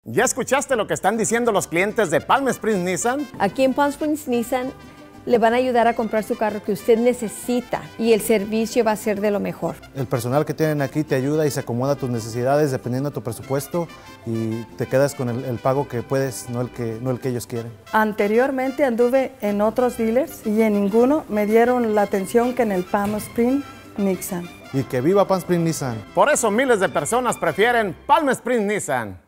¿Ya escuchaste lo que están diciendo los clientes de Palm Springs Nissan? Aquí en Palm Springs Nissan le van a ayudar a comprar su carro que usted necesita y el servicio va a ser de lo mejor. El personal que tienen aquí te ayuda y se acomoda a tus necesidades dependiendo de tu presupuesto y te quedas con el pago que puedes, no el que ellos quieren. Anteriormente anduve en otros dealers y en ninguno me dieron la atención que en el Palm Springs Nissan. Y que viva Palm Springs Nissan. Por eso miles de personas prefieren Palm Springs Nissan.